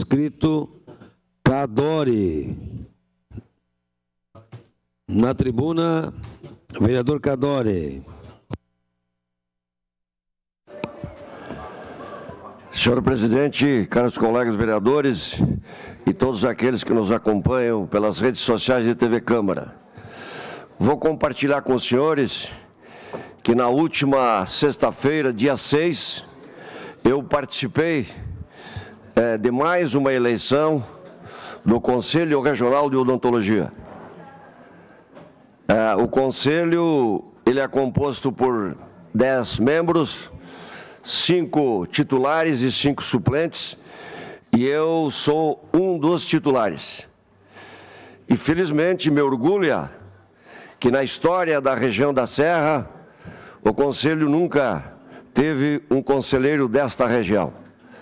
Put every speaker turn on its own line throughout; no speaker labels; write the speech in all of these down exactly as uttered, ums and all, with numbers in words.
inscrito Cadore. Na tribuna, vereador Cadore.
Senhor presidente, caros colegas vereadores e todos aqueles que nos acompanham pelas redes sociais de T V Câmara, vou compartilhar com os senhores que na última sexta-feira, dia seis, eu participei é, de mais uma eleição do Conselho Regional de Odontologia. É, o Conselho ele é composto por dez membros, cinco titulares e cinco suplentes, e eu sou um dos titulares. E felizmente me orgulha que na história da região da Serra, o Conselho nunca teve um conselheiro desta região.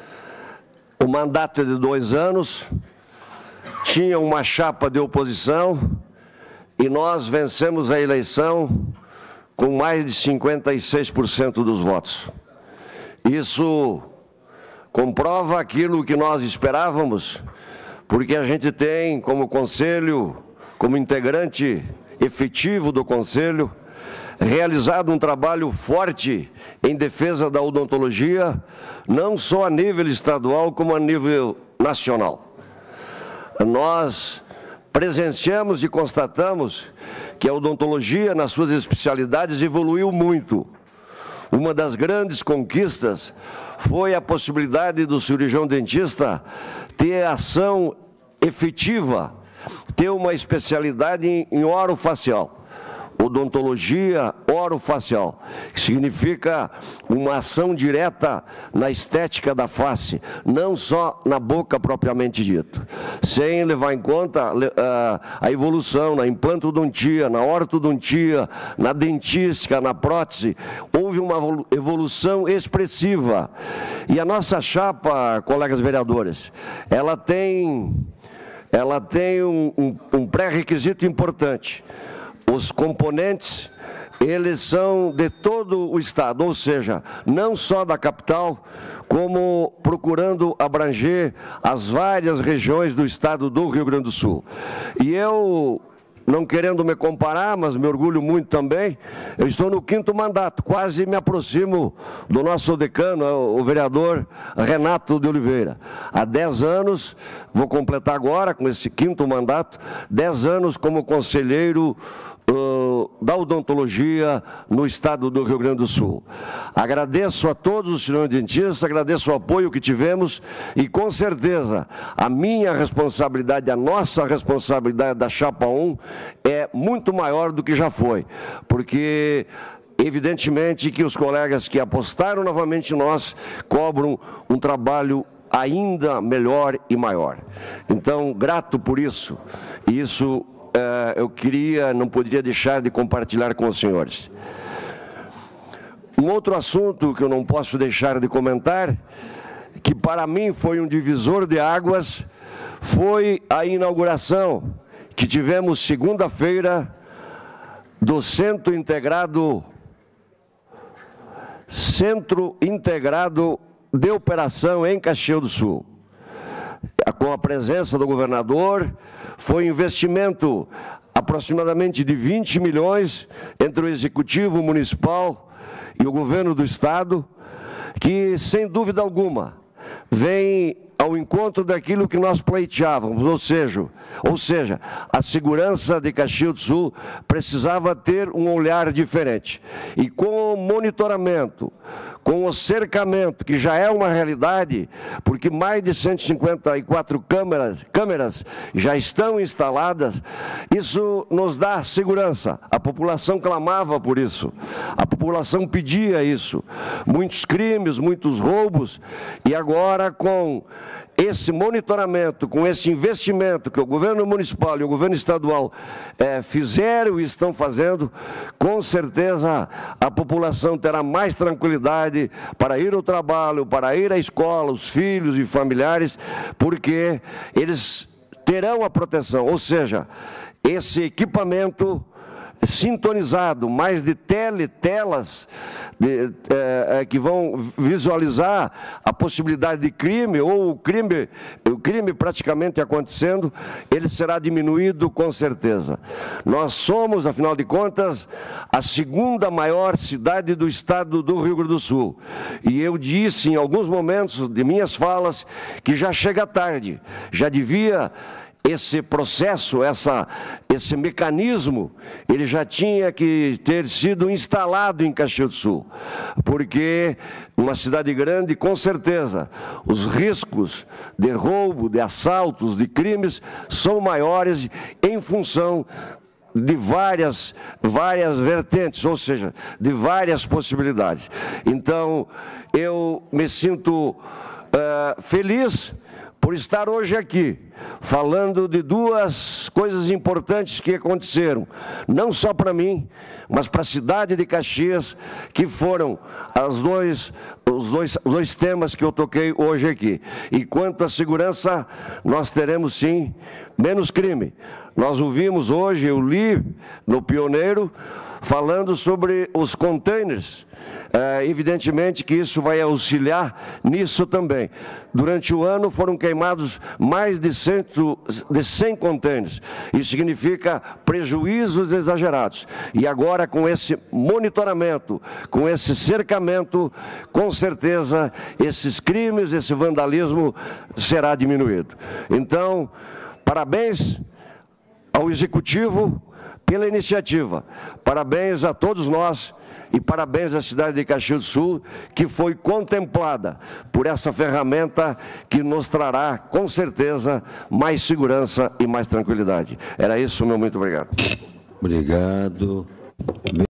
O mandato é de dois anos, tinha uma chapa de oposição e nós vencemos a eleição com mais de cinquenta e seis por cento dos votos. Isso comprova aquilo que nós esperávamos, porque a gente tem como Conselho, como integrante efetivo do Conselho, realizado um trabalho forte em defesa da odontologia, não só a nível estadual, como a nível nacional. Nós presenciamos e constatamos que a odontologia, nas suas especialidades, evoluiu muito. Uma das grandes conquistas foi a possibilidade do cirurgião dentista ter ação efetiva, ter uma especialidade em, em orofacial. Odontologia orofacial, que significa uma ação direta na estética da face, não só na boca propriamente dito, sem levar em conta uh, a evolução na implantodontia, na ortodontia, na dentística, na prótese. Houve uma evolução expressiva. E a nossa chapa, colegas vereadores, ela tem, ela tem um, um, um pré-requisito importante. Os componentes, eles são de todo o estado, ou seja, não só da capital, como procurando abranger as várias regiões do estado do Rio Grande do Sul. E eu, não querendo me comparar, mas me orgulho muito também, eu estou no quinto mandato, quase me aproximo do nosso decano, o vereador Renato de Oliveira. Há dez anos, vou completar agora com esse quinto mandato, dez anos como conselheiro Uh, da odontologia no estado do Rio Grande do Sul. Agradeço a todos os cirurgiões dentistas, agradeço o apoio que tivemos e, com certeza, a minha responsabilidade, a nossa responsabilidade da Chapa um é muito maior do que já foi, porque evidentemente que os colegas que apostaram novamente em nós cobram um trabalho ainda melhor e maior. Então, grato por isso, e isso eu queria, não poderia deixar de compartilhar com os senhores. Um outro assunto que eu não posso deixar de comentar, que para mim foi um divisor de águas, foi a inauguração que tivemos segunda-feira do Centro Integrado, Centro Integrado de Operação em Caxias do Sul. Com a presença do governador, foi um investimento aproximadamente de vinte milhões entre o Executivo Municipal e o Governo do Estado, que, sem dúvida alguma, vem ao encontro daquilo que nós pleiteávamos, ou seja, ou seja, a segurança de Caxias do Sul precisava ter um olhar diferente. E com o monitoramento, com o cercamento, que já é uma realidade, porque mais de cento e cinquenta e quatro câmeras, câmeras já estão instaladas, isso nos dá segurança. A população clamava por isso, a população pedia isso. Muitos crimes, muitos roubos, e agora com esse monitoramento, com esse investimento que o governo municipal e o governo estadual é, fizeram e estão fazendo, com certeza a população terá mais tranquilidade para ir ao trabalho, para ir à escola, os filhos e familiares, porque eles terão a proteção, ou seja, esse equipamento sintonizado, mais de teletelas de, é, é, que vão visualizar a possibilidade de crime, ou o crime, o crime praticamente acontecendo, ele será diminuído com certeza. Nós somos, afinal de contas, a segunda maior cidade do estado do Rio Grande do Sul. E eu disse em alguns momentos de minhas falas que já chega tarde, já devia... Esse processo, essa, esse mecanismo, ele já tinha que ter sido instalado em Caxias do Sul, porque uma cidade grande, com certeza, os riscos de roubo, de assaltos, de crimes, são maiores em função de várias, várias vertentes, ou seja, de várias possibilidades. Então, eu me sinto uh, feliz por estar hoje aqui, falando de duas coisas importantes que aconteceram, não só para mim, mas para a cidade de Caxias, que foram as dois, os, dois, os dois temas que eu toquei hoje aqui. E quanto à segurança, nós teremos sim menos crime. Nós ouvimos hoje, eu li no Pioneiro, falando sobre os containers. É, evidentemente que isso vai auxiliar nisso também. Durante o ano foram queimados mais de, cento, de cem contêineres. Isso significa prejuízos exagerados. E agora, com esse monitoramento, com esse cercamento, com certeza esses crimes, esse vandalismo será diminuído. Então, parabéns ao Executivo pela iniciativa. Parabéns a todos nós e parabéns à cidade de Caxias do Sul, que foi contemplada por essa ferramenta que nos trará, com certeza, mais segurança e mais tranquilidade. Era isso, meu muito obrigado.
Obrigado.